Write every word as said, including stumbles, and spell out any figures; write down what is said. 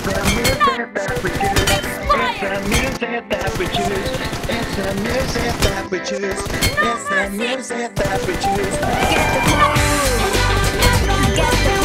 the music that we choose. It's the music that we choose. It's the music that we choose. It's the music that we choose. Get the groove. Get the